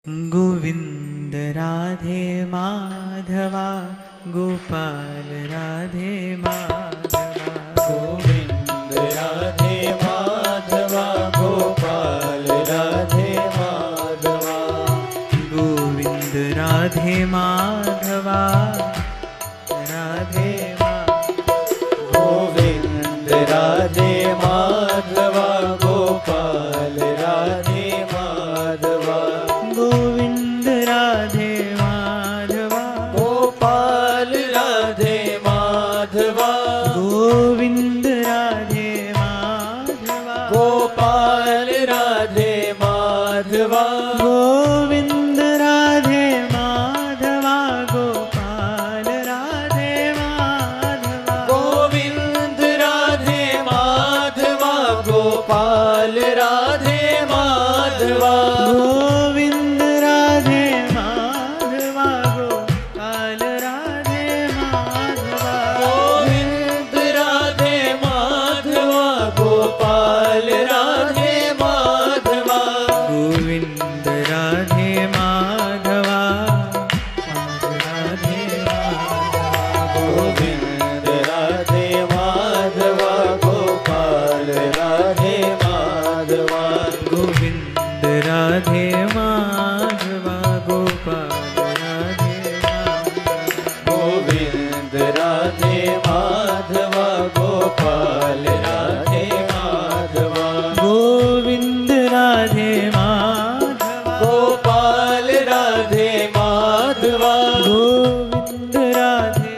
गोविंद राधे माधवा गोपाल राधे माधवा। गोविंद राधे माधवा गोपाल राधे माधवा। गोविंद राधे माधवा राधे गोविंद राधे माधवा गोपाल राधे माधवा। गोविंद राधे माधवा गोपाल राधे माधवा। गोविंद राधे माधवा गोपाल राधे माधवा। गोविंद राधे माधवा गोपाल राधे माधवा। गोविंद राधे माधवा गोपाल राधे माधवा। गोविंद राधे माधवा गोपाल राधे माधवा। गोविंद राधे माधवा गोपाल राधे माधवा। गोविंद राधे माधवा राधे माधवा। गोविंद राधे माधवा गोपाल राधे माधवा। गोविंद राधे माधवा गोपाल राधे माधवा। गोविंद राधे माधवा गोपाल राधे माधवा। गोविंद राधे माधवा गोपाल राधे माधवा। गोविंद राधे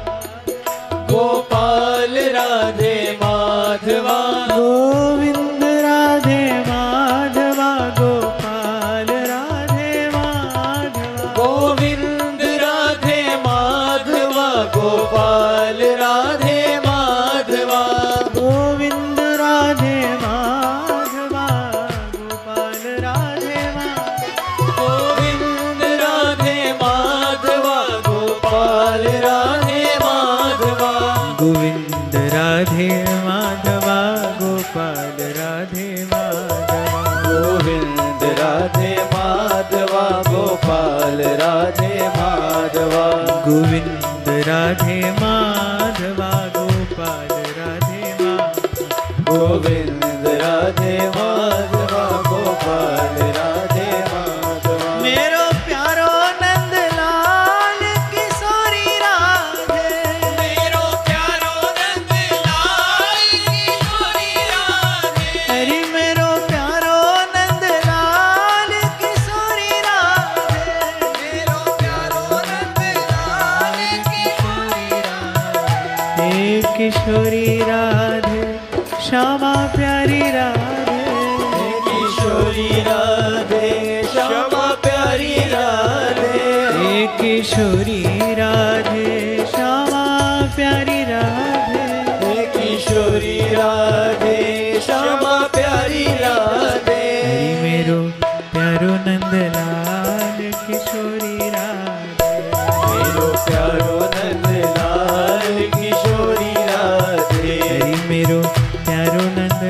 गोपाल राधे माधवा। गोविंद राधे माधवा गोपाल राधे माधवा। गोविंद राधे माधवा गोपाल राधे माधवा। गोविंद राधे माधवा गोपाल राधे माधवा। गोविंद राधे माधवा गोपाल राधे माधवा। गोविंद राधे माधवा गोपाल राधे माधवा। गोविंद राधे माधवा गोपाल राधे माधवा। गोविंद राधे माधवा गोपाल राधे माधवा। गोविंद राधे माधवा गोपाल राधे माधवा। मेरो प्यारो नंद लाल किशोरी राधे। मेरो प्यारो नंद लाल किशोरी राधे। हरि मेरो प्यारो नंद लाल किशोरी राधे। मेरो प्यारो नंद लाल किशोरी राधे। हे किशोरी राधे श्यामा प्यारी राधे। हे किशोरी राधे श्यामा प्यारी राधे। हे किशोरी राधे श्यामा प्यारी राधे। हे किशोरी राधे श्यामा प्यारी राधे। हरि मेरो प्यारो नंद लाल किशोरी राधे। मेरो प्यारो नंद लाल किशोरी राधे। हरि मेरो प्यारो नंद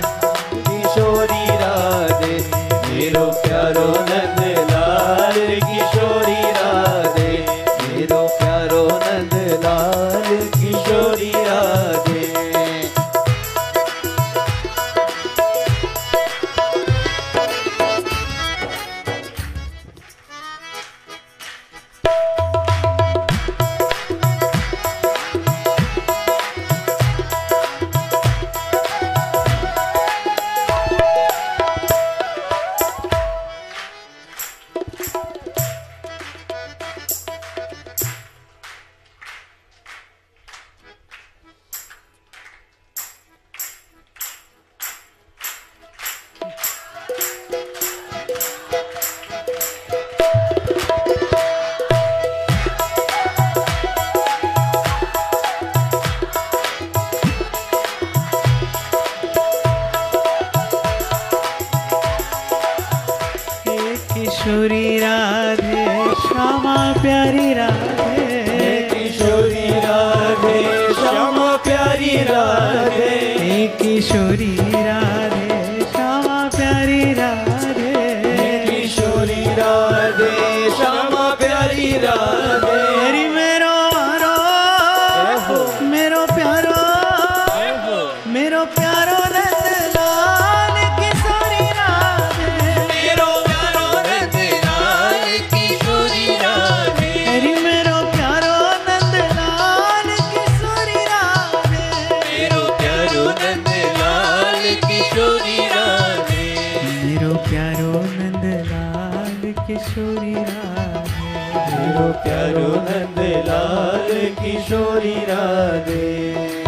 किशोरी राधे। मेरो प्यारो नंद लाल किशोरी राधे। मेरो प्यारो नंद लाल किशोरी राधे। किशोरी राधे श्यामा प्यारी राधे। किशोरी राधे श्यामा प्यारी राधे। किशोरी राधे श्यामा प्यारी राधे। किशोरी राधे राधे श्यामा प्यारी राधे हरि मेरो प्यारो मेरो प्यारो नंदलाल किशोरी राधे मेरो प्यारो नंदलाल किशोरी राधे हरि मेरो प्यारो नंदलाल किशोरी राधे मेरो प्यारो नंदलाल किशोरी राधे मेरो प्यारो नंदलाल किशोरी राधे मेरो प्यारो नंदलाल किशोरी राधे